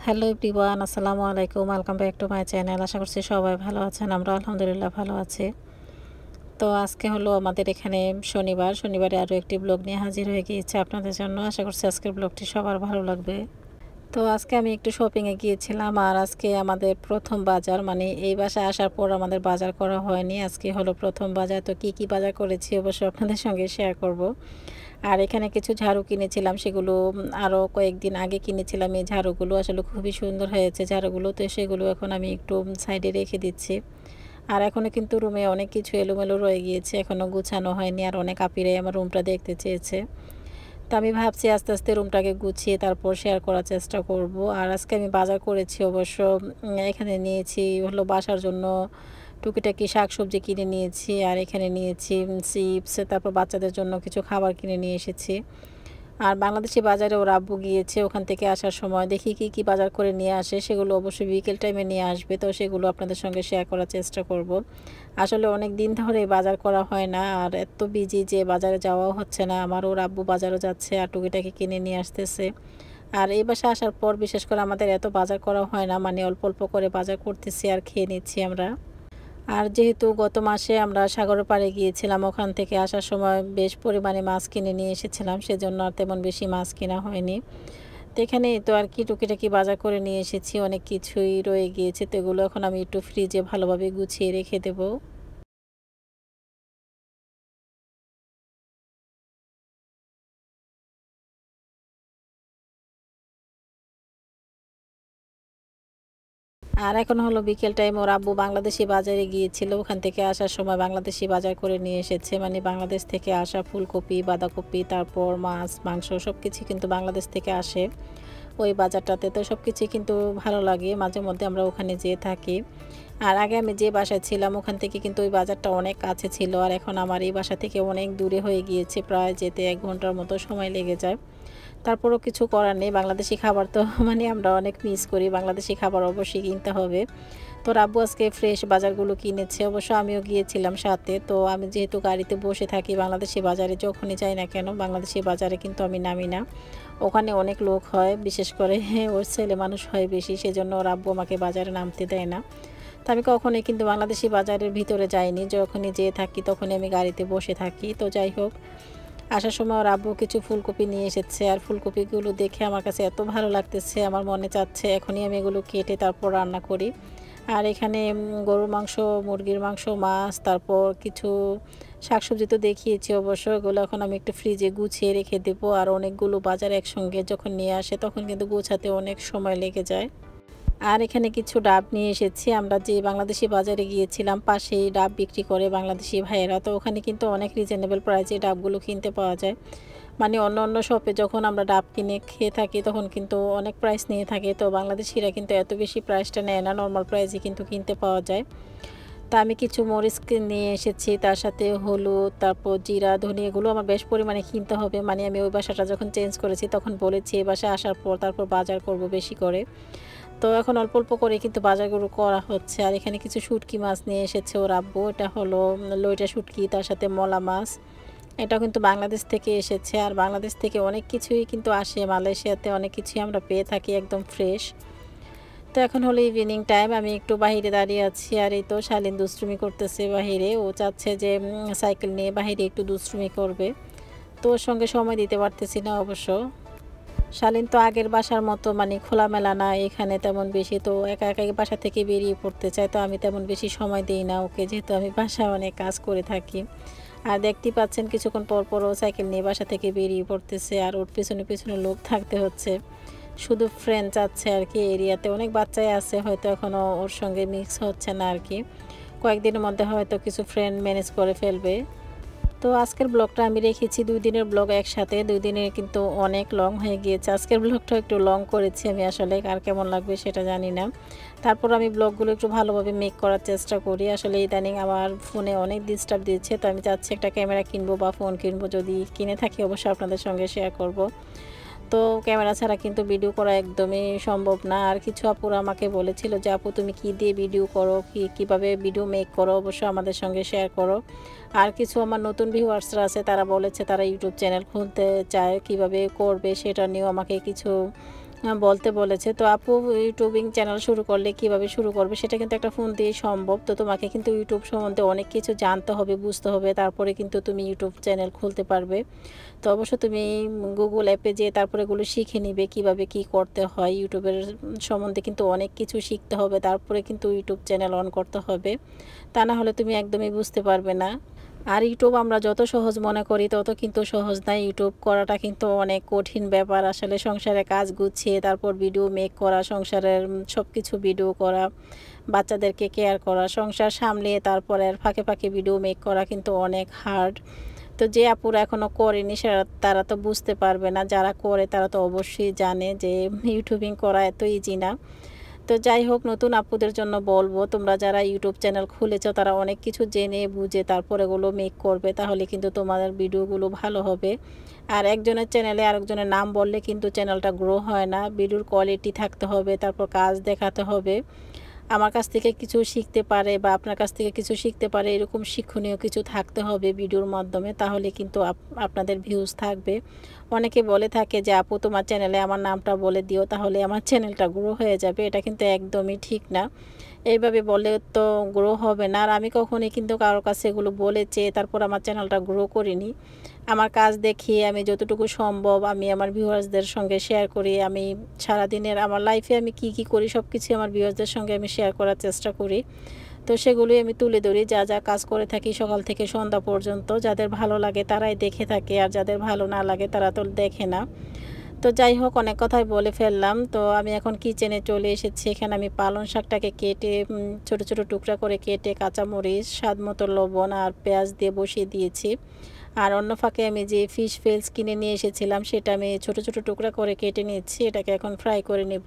Hello everyone, আসসালামু আলাইকুম। Welcome back to my channel. আশা করছি সবাই ভালো আছেন। আমরা আলহামদুলিল্লাহ ভালো আছি। তো আজকে হলো আমাদের এখানে শনিবারে আরও একটি ব্লগ নিয়ে হাজির হয়ে গিয়েছে আপনাদের জন্য। আশা করছি আজকের ব্লগটি সবার ভালো লাগবে। তো আজকে আমি একটু শপিংয়ে গিয়েছিলাম, আর আজকে আমাদের প্রথম বাজার, মানে এই বাসায় আসার পর আমাদের বাজার করা হয়নি। আজকে হলো প্রথম বাজার। তো কি বাজার করেছি অবশ্যই আপনাদের সঙ্গে শেয়ার করব। আর এখানে কিছু ঝাড়ু কিনেছিলাম, সেগুলো আরও কয়েকদিন আগে কিনেছিলাম। এই ঝাড়ুগুলো আসলে খুবই সুন্দর হয়েছে ঝাড়ুগুলো, তো সেগুলো এখন আমি একটু সাইডে রেখে দিচ্ছি। আর এখনও কিন্তু রুমে অনেক কিছু এলোমেলো রয়ে গিয়েছে, এখনও গুছানো হয়নি। আর অনেক আপিরাই আমার রুমটা দেখতে চেয়েছে। তো আমি ভাবছি আস্তে আস্তে রুমটাকে গুছিয়ে তারপর শেয়ার করার চেষ্টা করব। আর আজকে আমি বাজার করেছি অবশ্য। এখানে নিয়েছি হলো বাসার জন্য টুকিটাকি শাকসবজি কিনে নিয়েছি, আর এখানে নিয়েছি চিপস, তারপর বাচ্চাদের জন্য কিছু খাবার কিনে নিয়ে এসেছি। আর বাংলাদেশি বাজারে ওর আব্বু গিয়েছে, ওখান থেকে আসার সময় দেখি কি বাজার করে নিয়ে আসে। সেগুলো অবশ্যই বিকেল টাইমে নিয়ে আসবে, তো সেগুলো আপনাদের সঙ্গে শেয়ার করার চেষ্টা করব। আসলে অনেক দিন ধরে বাজার করা হয় না, আর এত বিজি যে বাজারে যাওয়াও হচ্ছে না। আমার ওর আব্বু বাজারও যাচ্ছে আর টুকিটাকি কিনে নিয়ে আসতেছে। আর এই বাসায় আসার পর বিশেষ করে আমাদের এত বাজার করা হয় না, মানে অল্প অল্প করে বাজার করতেছি আর খেয়ে নিচ্ছি আমরা। আর যেহেতু গত মাসে আমরা সাগরের পাড়ে গিয়েছিলাম, ওখান থেকে আসার সময় বেশ পরিমাণে মাছ কিনে নিয়ে এসেছিলাম, সেজন্য আর তেমন বেশি মাছ কেনা হয়নি। তো এখানেই তো আর কি টুকিটাকি বাজার করে নিয়ে এসেছি, অনেক কিছুই রয়ে গিয়েছে। তো এগুলো এখন আমি একটু ফ্রিজে ভালোভাবে গুছিয়ে রেখে দেবো। আর এখন হলো বিকেল টাইম, ওর আব্বু বাংলাদেশি বাজারে গিয়েছিল, ওখান থেকে আসার সময় বাংলাদেশি বাজার করে নিয়ে এসেছে। মানে বাংলাদেশ থেকে আসা ফুলকপি, বাঁধাকপি, তারপর মাছ, মাংস সব কিছু কিন্তু বাংলাদেশ থেকে আসে ওই বাজারটাতে। তো সব কিছুই কিন্তু ভালো লাগে, মাঝে মধ্যে আমরা ওখানে যেয়ে থাকি। আর আগে আমি যে বাসায় ছিলাম ওখান থেকে কিন্তু ওই বাজারটা অনেক কাছে ছিল, আর এখন আমার এই বাসা থেকে অনেক দূরে হয়ে গিয়েছে, প্রায় যেতে 1 ঘন্টার মতো সময় লেগে যায়। তারপরও কিছু করার নেই, বাংলাদেশি খাবার তো মানে আমরা অনেক মিস করি, বাংলাদেশি খাবার অবশ্যই কিনতে হবে। তো আব্বু আজকে ফ্রেশ বাজারগুলো কিনেছে, অবশ্য আমিও গিয়েছিলাম সাথে। তো আমি যেহেতু গাড়িতে বসে থাকি, বাংলাদেশি বাজারে যখনই যাই না কেন বাংলাদেশি বাজারে কিন্তু আমি নামি না। ওখানে অনেক লোক হয়, বিশেষ করে ওর ছেলে মানুষ হয় বেশি, সেজন্য ওর আব্বু আমাকে বাজারে নামতে দেয় না। তো আমি কখনোই কিন্তু বাংলাদেশি বাজারের ভিতরে যাইনি, যখনই যেয়ে থাকি তখনই আমি গাড়িতে বসে থাকি। তো যাই হোক, আসার সময় ওর আব্বু কিছু ফুলকপি নিয়ে এসেছে, আর ফুলকপিগুলো দেখে আমার কাছে এত ভালো লাগতেছে, আমার মনে চাচ্ছে এখনই আমি এগুলো কেটে তারপর রান্না করি। আর এখানে গরুর মাংস, মুরগির মাংস, মাছ, তারপর কিছু শাকসবজি তো দেখিয়েছি অবশ্য। এগুলো এখন আমি একটু ফ্রিজে গুছিয়ে রেখে দেবো। আর অনেকগুলো বাজার একসঙ্গে যখন নিয়ে আসে তখন কিন্তু গোছাতে অনেক সময় লেগে যায়। আর এখানে কিছু ডাব নিয়ে এসেছি, আমরা যে বাংলাদেশি বাজারে গিয়েছিলাম পাশেই ডাব বিক্রি করে বাংলাদেশি ভাইয়েরা। তো ওখানে কিন্তু অনেক রিজনেবল প্রাইসে ডাবগুলো কিনতে পাওয়া যায়। মানে অন্য অন্য শপে যখন আমরা ডাব কিনে খেয়ে থাকি তখন কিন্তু অনেক প্রাইস নিয়ে থাকে, তো বাংলাদেশিরা কিন্তু এত বেশি প্রাইসটা নেয় না, নর্মাল প্রাইসে কিন্তু কিনতে পাওয়া যায়। তা আমি কিছু মরিচ নিয়ে এসেছি, তার সাথে হলুদ, তারপর জিরা, ধনিয়া, এগুলো আমার বেশ পরিমাণে কিনতে হবে। মানে আমি ওই বাসাটা যখন চেঞ্জ করেছি তখন বলেছি এই বাসায় আসার পর তারপর বাজার করব বেশি করে। তো এখন অল্প অল্প করে কিন্তু বাজারগুলো করা হচ্ছে। আর এখানে কিছু শুটকি মাছ নিয়ে এসেছে ওর আব্বু, এটা হলো লইটা শুটকি, তার সাথে মলা মাছ। এটা কিন্তু বাংলাদেশ থেকে এসেছে, আর বাংলাদেশ থেকে অনেক কিছুই কিন্তু আসে, মালয়েশিয়াতে অনেক কিছুই আমরা পেয়ে থাকি একদম ফ্রেশ। তো এখন হলো ইভিনিং টাইম, আমি একটু বাহিরে দাঁড়িয়ে আছি। আর এই তো শালিন দুষ্টুমি করতেছে বাহিরে, ও চাচ্ছে যে সাইকেল নিয়ে বাহিরে একটু দুষ্টুমি করবে। তো ওর সঙ্গে সময় দিতে পারতেছি না অবশ্য। শালীন তো আগের বাসার মতো মানে খোলামেলা না এখানে তেমন বেশি, তো একা একা বাসা থেকে বেরিয়ে পড়তে চায়। তো আমি তেমন বেশি সময় দিই না ওকে, যেহেতু আমি বাসায় অনেক কাজ করে থাকি। আর দেখতেই পাচ্ছেন কিছুক্ষণ পর পর ও সাইকেল নিয়ে বাসা থেকে বেরিয়ে পড়তেছে, আর ওর পিছনে পিছনে লোক থাকতে হচ্ছে। শুধু ফ্রেন্ড চাচ্ছে আর কি, এরিয়াতে অনেক বাচ্চাই আছে, হয়তো এখনও ওর সঙ্গে মিক্স হচ্ছে না আর কি। কয়েকদিনের মধ্যে হয়তো কিছু ফ্রেন্ড ম্যানেজ করে ফেলবে। তো আজকের ব্লগটা আমি রেখেছি 2 দিনের ব্লগ একসাথে, 2 দিনের কিন্তু অনেক লং হয়ে গিয়েছে। আজকের ব্লগটা একটু লং করেছি আমি, আসলে কার কেমন লাগবে সেটা জানি না। তারপর আমি ব্লগগুলো একটু ভালোভাবে মেক করার চেষ্টা করি। আসলে ইদানিং আমার ফোনে অনেক ডিস্টার্ব দিচ্ছে, তো আমি চাচ্ছি একটা ক্যামেরা কিনবো বা ফোন কিনবো, যদি কিনে থাকি অবশ্যই আপনাদের সঙ্গে শেয়ার করব। তো ক্যামেরা ছাড়া কিন্তু ভিডিও করা একদমই সম্ভব না। আর কিছু আপুরা আমাকে বলেছিল যে আপু তুমি কি দিয়ে ভিডিও করো, কিভাবে ভিডিও মেক করো, অবশ্যই আমাদের সঙ্গে শেয়ার করো। আর কিছু আমার নতুন ভিউয়ার্সরা আছে, তারা বলেছে তারা ইউটিউব চ্যানেল খুলতে চায়, কিভাবে করবে সেটা নিয়েও আমাকে কিছু বলতে বলেছে। তো আপু ইউটিউবিং চ্যানেল শুরু করলে কিভাবে শুরু করবে সেটা কিন্তু একটা ফোন দিয়েই সম্ভব। তো তোমাকে কিন্তু ইউটিউব সম্বন্ধে অনেক কিছু জানতে হবে, বুঝতে হবে, তারপরে কিন্তু তুমি ইউটিউব চ্যানেল খুলতে পারবে। তো অবশ্য তুমি গুগল অ্যাপে যেয়ে তারপরে এগুলো শিখে নিবে কিভাবে কি করতে হয়। ইউটিউবের সম্বন্ধে কিন্তু অনেক কিছু শিখতে হবে, তারপরে কিন্তু ইউটিউব চ্যানেল অন করতে হবে। তা না হলে তুমি একদমই বুঝতে পারবে না। আর ইউটিউব আমরা যত সহজ মনে করি তত কিন্তু সহজ না। ইউটিউব করাটা কিন্তু অনেক কঠিন ব্যাপার। আসলে সংসারে কাজ গুছিয়ে তারপর ভিডিও মেক করা, সংসারের সব কিছু ভিডিও করা, বাচ্চাদেরকে কেয়ার করা, সংসার সামলিয়ে তারপরে আর ফাঁকে ফাঁকে ভিডিও মেক করা কিন্তু অনেক হার্ড। তো যে আপুরা এখনও করেনি তারা তো বুঝতে পারবে না, যারা করে তারা তো অবশ্যই জানে যে ইউটিউবিং করা এত ইজি না। তো যাই হোক, নতুন আপুদের জন্য বলবো, তোমরা যারা ইউটিউব চ্যানেল খুলেছো তারা অনেক কিছু জেনে বুঝে তারপর এগুলো মেক করবে, তাহলে কিন্তু তোমাদের ভিডিওগুলো ভালো হবে। আর একজনের চ্যানেলে আরেকজনের নাম বললে কিন্তু চ্যানেলটা গ্রো হয় না। ভিডিওর কোয়ালিটি থাকতে হবে, তারপর কাজ দেখাতে হবে। আমার কাছ থেকে কিছু শিখতে পারে বা আপনার কাছ থেকে কিছু শিখতে পারে, এরকম শিক্ষণীয় কিছু থাকতে হবে ভিডিওর মাধ্যমে, তাহলে কিন্তু আপনাদের ভিউজ থাকবে। অনেকে বলে থাকে যে আপু তোমার চ্যানেলে আমার নামটা বলে দিও, তাহলে আমার চ্যানেলটা গ্রো হয়ে যাবে। এটা কিন্তু একদমই ঠিক না। এইভাবে বলে তো গ্রো হবে না। আর আমি কখনোই কিন্তু কারোর কাছে এগুলো বলে চেয়ে তারপর আমার চ্যানেলটা গ্রো করিনি। আমার কাজ দেখিয়ে আমি যতটুকু সম্ভব আমি আমার ভিউয়ার্সদের সঙ্গে শেয়ার করি। আমি সারাদিনের আমার লাইফে আমি কি কি করি সব কিছুই আমার ভিউয়ার্সদের সঙ্গে আমি শেয়ার করার চেষ্টা করি। তো সেগুলোই আমি তুলে ধরি, যা যা কাজ করে থাকি সকাল থেকে সন্ধ্যা পর্যন্ত। যাদের ভালো লাগে তারাই দেখে থাকে, আর যাদের ভালো না লাগে তারা তো দেখে না। তো যাই হোক, অনেক কথাই বলে ফেললাম। তো আমি এখন কিচেনে চলে এসেছি। এখানে আমি পালং শাকটাকে কেটে ছোট ছোট টুকরা করে কেটে কাঁচামরিচ, স্বাদ মতো লবণ আর পেঁয়াজ দিয়ে বসিয়ে দিয়েছি। আর অন্য ফাঁকে আমি যে ফিশ ফিলস কিনে নিয়ে এসেছিলাম সেটা আমি ছোট ছোট টুকরা করে কেটে নিচ্ছি। এটাকে এখন ফ্রাই করে নেব।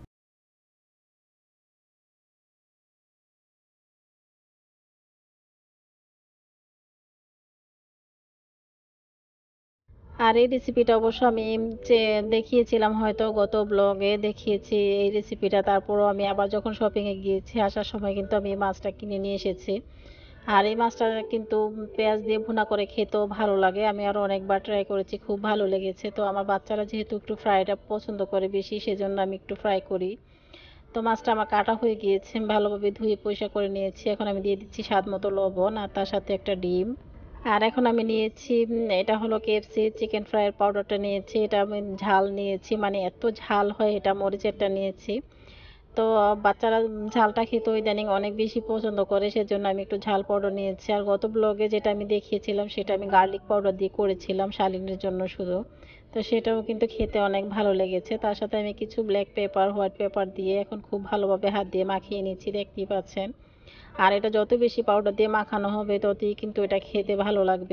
আর এই রেসিপিটা অবশ্য আমি যে দেখিয়েছিলাম, হয়তো গত ব্লগে দেখিয়েছি এই রেসিপিটা। তারপরও আমি আবার যখন শপিংয়ে গিয়েছি আসার সময় কিন্তু আমি এই মাছটা কিনে নিয়ে এসেছি। আর এই মাছটা কিন্তু পেঁয়াজ দিয়ে ভুনা করে খেতেও ভালো লাগে। আমি আরও অনেকবার ট্রাই করেছি, খুব ভালো লেগেছে। তো আমার বাচ্চারা যেহেতু একটু ফ্রাইটা পছন্দ করে বেশি, সেজন্য আমি একটু ফ্রাই করি। তো মাছটা আমার কাটা হয়ে গিয়েছে, আমি ভালোভাবে ধুয়ে পরিষ্কার করে নিয়েছি। এখন আমি দিয়ে দিচ্ছি স্বাদ মতো লবণ আর তার সাথে একটা ডিম। আর এখন আমি নিয়েছি এটা হলো কেএফসি চিকেন ফ্রাইয়ের পাউডারটা নিয়েছি। এটা আমি ঝাল নিয়েছি, মানে এত ঝাল হয় এটা, মরিচেরটা নিয়েছি। তো বাচ্চারা ঝালটা খেতে ইদানিং অনেক বেশি পছন্দ করে, সেজন্য আমি একটু ঝাল পাউডার নিয়েছি। আর গত ব্লগে যেটা আমি দেখিয়েছিলাম সেটা আমি গার্লিক পাউডার দিয়ে করেছিলাম শালিনের জন্য শুধু। তো সেটাও কিন্তু খেতে অনেক ভালো লেগেছে। তার সাথে আমি কিছু ব্ল্যাক পেপার, হোয়াইট পেপার দিয়ে এখন খুব ভালোভাবে হাত দিয়ে মাখিয়ে নিচ্ছি, দেখতেই পাচ্ছেন। আর এটা যত বেশি পাউডার দিয়ে মাখানো হবে ততই কিন্তু এটা খেতে ভালো লাগবে।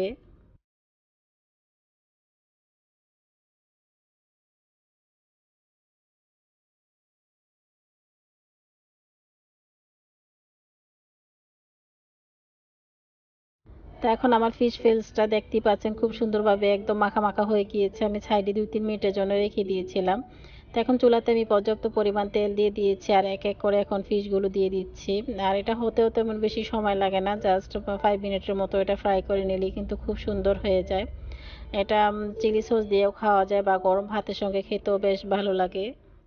তো এখন আমার ফিশ ফিলসটা দেখতেই পাচ্ছেন খুব সুন্দরভাবে একদম মাখা মাখা হয়ে গিয়েছে। আমি সাইডে 2-3 মিনিটের জন্য রেখে দিয়েছিলাম। তো এখন চুলাতে আমি পর্যাপ্ত পরিমাণ তেল দিয়ে দিয়েছি আর এক এক করে এখন ফিশগুলো দিয়ে দিচ্ছি। আর এটা হতেও তেমন বেশি সময় লাগে না, জাস্ট 5 মিনিটের মতো এটা ফ্রাই করে নিলেই কিন্তু খুব সুন্দর হয়ে যায়। এটা চিলি সস দিয়েও খাওয়া যায় বা গরম ভাতের সঙ্গে খেতেও বেশ ভালো লাগে।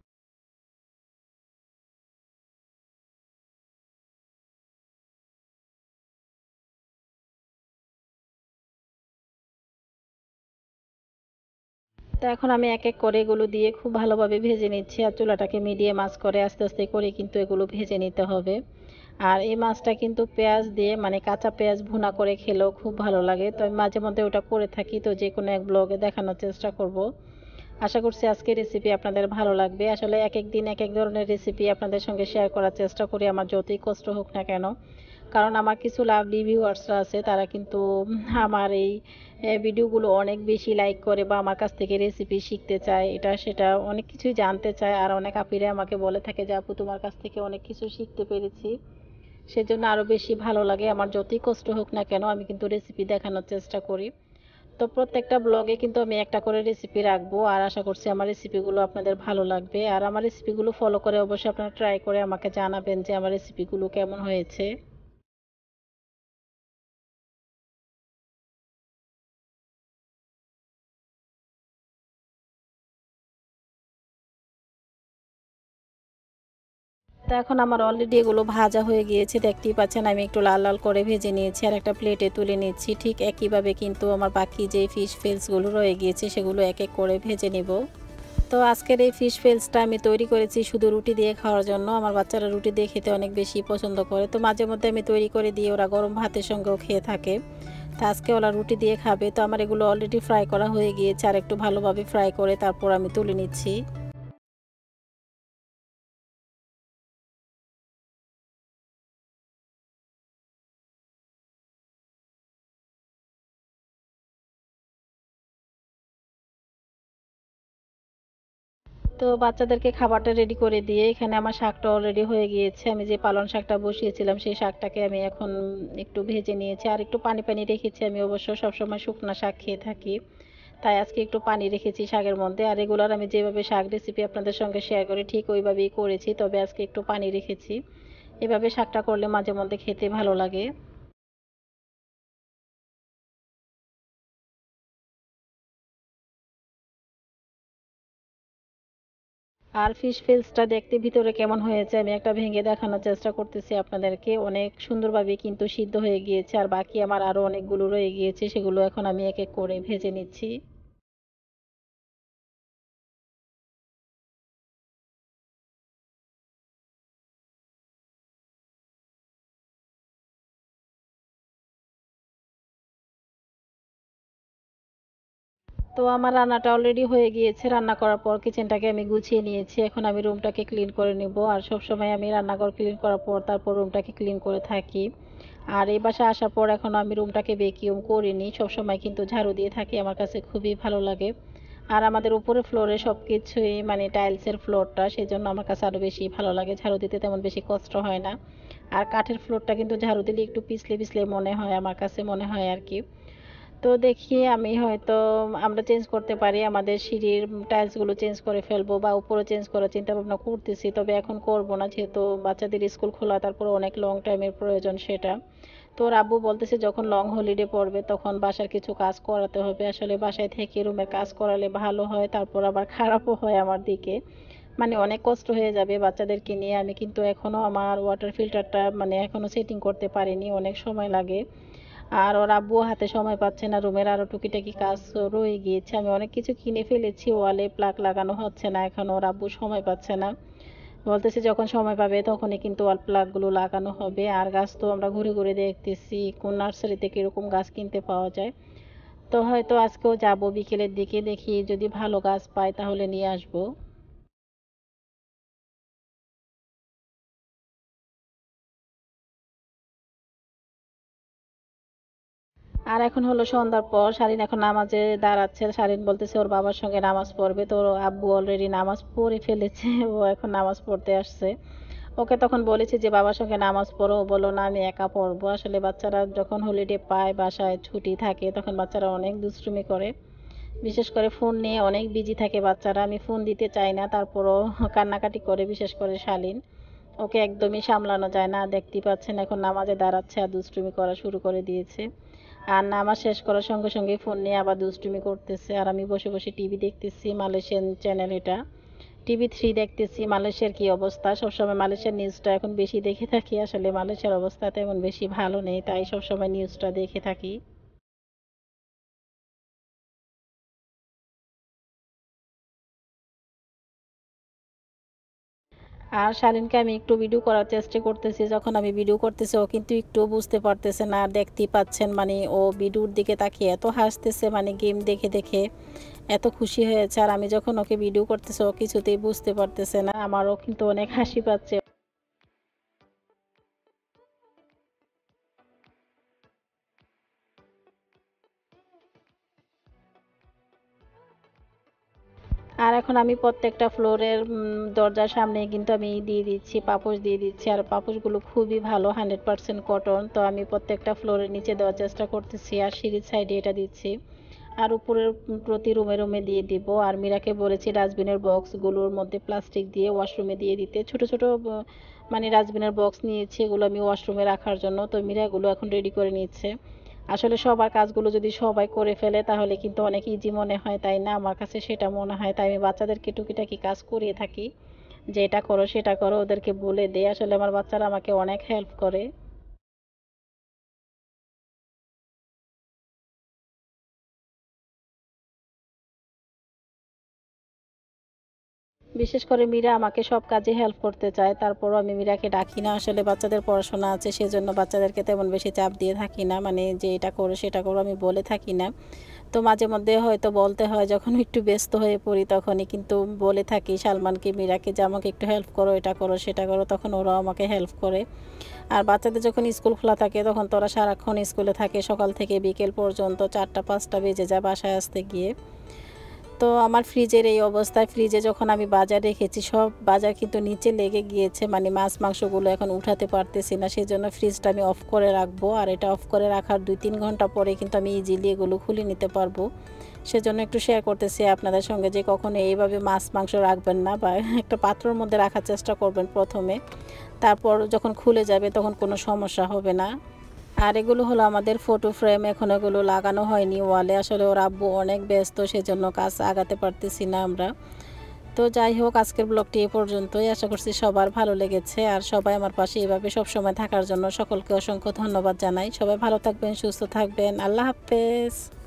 তো এখন আমি এক এক করে এগুলো দিয়ে খুব ভালোভাবে ভেজে নিচ্ছি। আর চুলাটাকে মিডিয়াম আঁচ করে আস্তে আস্তে করে কিন্তু এগুলো ভেজে নিতে হবে। আর এই মাছটা কিন্তু পেঁয়াজ দিয়ে, মানে কাঁচা পেঁয়াজ ভুনা করে খেলেও খুব ভালো লাগে। তো আমি মাঝে মধ্যে ওটা করে থাকি, তো যে কোনো এক ব্লগে দেখানোর চেষ্টা করব। আশা করছি আজকের রেসিপি আপনাদের ভালো লাগবে। আসলে এক এক দিন এক এক ধরনের রেসিপি আপনাদের সঙ্গে শেয়ার করার চেষ্টা করি, আমার যতই কষ্ট হোক না কেন। কারণ আমার কিছু লাভলি ভিউয়ার্সরা আছে, তারা কিন্তু আমার এই ভিডিওগুলো অনেক বেশি লাইক করে বা আমার কাছ থেকে রেসিপি শিখতে চায়, এটা সেটা অনেক কিছুই জানতে চায়। আর অনেক আপিরা আমাকে বলে থাকে যে আপু তোমার কাছ থেকে অনেক কিছু শিখতে পেরেছি। সেজন্য আরও বেশি ভালো লাগে। আমার যতই কষ্ট হোক না কেন আমি কিন্তু রেসিপি দেখানোর চেষ্টা করি। তো প্রত্যেকটা ব্লগে কিন্তু আমি একটা করে রেসিপি রাখবো, আর আশা করছি আমার রেসিপিগুলো আপনাদের ভালো লাগবে। আর আমার রেসিপিগুলো ফলো করে অবশ্যই আপনারা ট্রাই করে আমাকে জানাবেন যে আমার রেসিপিগুলো কেমন হয়েছে। তো এখন আমার অলরেডি এগুলো ভাজা হয়ে গিয়েছে, দেখতেই পাচ্ছেন আমি একটু লাল লাল করে ভেজে নিয়েছি আর একটা প্লেটে তুলে নিচ্ছি। ঠিক একইভাবে কিন্তু আমার বাকি যে ফিশ ফিলসগুলো রয়ে গিয়েছে সেগুলো এক এক করে ভেজে নেব। তো আজকের এই ফিশ ফিলসটা আমি তৈরি করেছি শুধু রুটি দিয়ে খাওয়ার জন্য। আমার বাচ্চারা রুটি দিয়ে খেতে অনেক বেশি পছন্দ করে, তো মাঝে মধ্যে আমি তৈরি করে দিয়ে ওরা গরম ভাতের সঙ্গেও খেয়ে থাকে। তো আজকে ওরা রুটি দিয়ে খাবে। তো আমার এগুলো অলরেডি ফ্রাই করা হয়ে গিয়েছে, আর একটু ভালোভাবে ফ্রাই করে তারপর আমি তুলে নিচ্ছি। তো বাচ্চাদেরকে খাবারটা রেডি করে দিয়ে এখানে আমার শাকটা অলরেডি হয়ে গিয়েছে। আমি যে পালং শাকটা বসিয়েছিলাম সেই শাকটাকে আমি এখন একটু ভেজে নিয়েছি, আর একটু পানি পানি রেখেছি। আমি অবশ্য সবসময় শুকনা শাক খেয়ে থাকি, তাই আজকে একটু পানি রেখেছি শাকের মধ্যে। আর রেগুলার আমি যেভাবে শাক রেসিপি আপনাদের সঙ্গে শেয়ার করি ঠিক ওইভাবেই করেছি, তবে আজকে একটু পানি রেখেছি। এভাবে শাকটা করলে মাঝে মধ্যে খেতে ভালো লাগে। আর ফিশ ফিলসটা দেখতে ভিতরে কেমন হয়েছে আমি একটা ভেঙে দেখানোর চেষ্টা করতেছি আপনাদেরকে। অনেক সুন্দরভাবে কিন্তু সিদ্ধ হয়ে গিয়েছে, আর বাকি আমার আরও অনেকগুলো রয়ে গিয়েছে, সেগুলো এখন আমি এক এক করে ভেজে নিচ্ছি। তো আমার রান্নাটা অলরেডি হয়ে গিয়েছে। রান্না করার পর কিচেনটাকে আমি গুছিয়ে নিয়েছি। এখন আমি রুমটাকে ক্লিন করে নেব। আর সবসময় আমি রান্নাঘর ক্লিন করার পর তারপর রুমটাকে ক্লিন করে থাকি। আর এই বাসায় আসার পর এখনও আমি রুমটাকে ভ্যাকিউম করিনি। সবসময় কিন্তু ঝাড়ু দিয়ে থাকি, আমার কাছে খুবই ভালো লাগে। আর আমাদের উপরে ফ্লোরে সব কিছুই মানে টাইলসের ফ্লোরটা, সেই জন্য আমার কাছে আরও বেশি ভালো লাগে। ঝাড়ু দিতে তেমন বেশি কষ্ট হয় না। আর কাঠের ফ্লোরটা কিন্তু ঝাড়ু দিলে একটু পিছলে পিছলে মনে হয়, আমার কাছে মনে হয় আর কি। তো দেখি আমি হয়তো আমরা চেঞ্জ করতে পারি, আমাদের সিঁড়ির টাইলসগুলো চেঞ্জ করে ফেলবো বা উপরে চেঞ্জ করার চিন্তা ভাবনা করতেছি, তবে এখন করব না, যেহেতু বাচ্চাদের স্কুল খোলা, তারপর অনেক লং টাইমের প্রয়োজন সেটা। তো ওর আব্বু বলতেছে যখন লং হলিডে পড়বে তখন বাসার কিছু কাজ করাতে হবে। আসলে বাসায় থেকে রুমের কাজ করালে ভালো হয়, তারপর আবার খারাপও হয় আমার দিকে। মানে অনেক কষ্ট হয়ে যাবে বাচ্চাদেরকে নিয়ে। আমি কিন্তু এখনও আমার ওয়াটার ফিল্টারটা মানে এখনও সেটিং করতে পারিনি, অনেক সময় লাগে। আর ওর আব্বুও হাতে সময় পাচ্ছে না, রুমের আরও টুকিটাকি কাজ রয়ে গিয়েছে। আমি অনেক কিছু কিনে ফেলেছি, ওয়ালে প্লাগ লাগানো হচ্ছে না এখন, ওর আব্বু সময় পাচ্ছে না। বলতেছে যখন সময় পাবে তখনই কিন্তু ওয়াল প্লাগগুলো লাগানো হবে। আর গাছ তো আমরা ঘুরে ঘুরে দেখতেছি কোন নার্সারিতে কীরকম গাছ কিনতে পাওয়া যায়। তো হয়তো আজকেও যাব বিকেলের দিকে, দেখি যদি ভালো গাছ পাই তাহলে নিয়ে আসবো। আর এখন হলো সন্ধ্যার পর, শালীন এখন নামাজে দাঁড়াচ্ছে। শালীন বলতেছে ওর বাবার সঙ্গে নামাজ পড়বে, তো ওর আব্বু অলরেডি নামাজ পড়ে ফেলেছে। ও এখন নামাজ পড়তে আসছে। ওকে তখন বলেছি যে বাবার সঙ্গে নামাজ পড়ো, ও বললো না আমি একা পড়বো। আসলে বাচ্চারা যখন হলিডে পায়, বাসায় ছুটি থাকে, তখন বাচ্চারা অনেক দুষ্টুমি করে। বিশেষ করে ফোন নিয়ে অনেক বিজি থাকে বাচ্চারা। আমি ফোন দিতে চাই না, তারপরও কান্নাকাটি করে, বিশেষ করে শালীন। ওকে একদমই সামলানো যায় না। দেখতেই পাচ্ছেন এখন নামাজে দাঁড়াচ্ছে আর দুষ্টুমি করা শুরু করে দিয়েছে। আর নামাজ শেষ করার সঙ্গে সঙ্গে ফোন নিয়ে আবার দুষ্টুমি করতেছে। আর আমি বসে বসে টিভি দেখতেছি, মালয়েশিয়ান চ্যানেল এটা, টিভি 3 দেখতেছি। মালয়েশিয়ার কি অবস্থা, সবসময় মালয়েশিয়ার নিউজটা এখন বেশি দেখে থাকি। আসলে মালয়েশিয়ার অবস্থা তেমন বেশি ভালো নেই, তাই সবসময় নিউজটা দেখে থাকি। আর শালীনকে আমি একটু ভিডিও করার চেষ্টা করতেছি, যখন আমি ভিডিও করতেছি ও কিন্তু একটু বুঝতে পারতেছে না। আর দেখতেই পাচ্ছেন মানে ও ভিডিওর দিকে তাকিয়ে এত হাসতেছে, মানে গেম দেখে দেখে এত খুশি হয়েছে। আর আমি যখন ওকে ভিডিও করতেছি ও কিছুতেই বুঝতে পারতেছে না, আমারও কিন্তু অনেক হাসি পাচ্ছে। আর এখন আমি প্রত্যেকটা ফ্লোরের দরজার সামনে কিন্তু আমি দিয়ে দিচ্ছি, পাপোশ দিয়ে দিচ্ছি। আর পাপোশগুলো খুবই ভালো, 100% কটন। তো আমি প্রত্যেকটা ফ্লোরের নিচে দেওয়ার চেষ্টা করতেছি, আর সিঁড়ির সাইডে এটা দিচ্ছি। আর উপরের প্রতি রুমে রুমে দিয়ে দিব। আর মীরাকে বলেছি ডাস্টবিনের বক্সগুলোর মধ্যে প্লাস্টিক দিয়ে ওয়াশরুমে দিয়ে দিতে। ছোট ছোট মানে ডাস্টবিনের বক্স নিয়েছি, এগুলো আমি ওয়াশরুমে রাখার জন্য। তো মীরা এগুলো এখন রেডি করে নিচ্ছে। আসলে সবার কাজগুলো যদি সবাই করে ফেলে তাহলে কিন্তু অনেক ইজি মনে হয়, তাই না? আমার কাছে সেটা মনে হয়, তাই আমি বাচ্চাদেরকে টুকিটাকি কাজ করিয়ে থাকি, যে এটা করো সেটা করো, ওদেরকে বলে দেই। আসলে আমার বাচ্চারা আমাকে অনেক হেল্প করে। বিশেষ করে মীরা আমাকে সব কাজে হেল্প করতে চায়, তারপরও আমি মীরাকে ডাকি না। আসলে বাচ্চাদের পড়াশোনা আছে, সেজন্য বাচ্চাদেরকে তেমন বেশি চাপ দিয়ে থাকি না, মানে যে এটা করো সেটা করো আমি বলে থাকি না। তো মাঝে মধ্যে হয়তো বলতে হয়, যখন একটু ব্যস্ত হয়ে পড়ি তখনই কিন্তু বলে থাকি সালমানকে, মীরাকে যে আমাকে একটু হেল্প করো, এটা করো সেটা করো, তখন ওরাও আমাকে হেল্প করে। আর বাচ্চাদের যখন স্কুল খোলা থাকে তখন তো ওরা সারাক্ষণ স্কুলে থাকে, সকাল থেকে বিকেল পর্যন্ত 4টা 5টা বেজে যায় বাসায় আসতে গিয়ে। তো আমার ফ্রিজের এই অবস্থায়, ফ্রিজে যখন আমি বাজার রেখেছি সব বাজার কিন্তু নিচে লেগে গিয়েছে, মানে মাছ মাংসগুলো এখন উঠাতে পারতেছি না, সেই জন্য ফ্রিজটা আমি অফ করে রাখবো। আর এটা অফ করে রাখার 2-3 ঘন্টা পরে কিন্তু আমি ইজিলি এগুলো খুলে নিতে পারবো। সেজন্য একটু শেয়ার করতেছি আপনাদের সঙ্গে যে কখনো এইভাবে মাছ মাংস রাখবেন না, বা একটা পাত্রের মধ্যে রাখার চেষ্টা করবেন প্রথমে, তারপর যখন খুলে যাবে তখন কোনো সমস্যা হবে না। আর এগুলো হলো আমাদের ফটো ফ্রেম, এখন এগুলো লাগানো হয়নি ওয়ালে, আসলে ওর আব্বু অনেক ব্যস্ত, সেজন্য কাজ আগাতে পারতেছি না আমরা। তো যাই হোক, আজকের ব্লগটি এ পর্যন্তই। আশা করছি সবার ভালো লেগেছে, আর সবাই আমার পাশে এভাবে সবসময় থাকার জন্য সকলকে অসংখ্য ধন্যবাদ জানাই। সবাই ভালো থাকবেন, সুস্থ থাকবেন, আল্লাহ হাফেজ।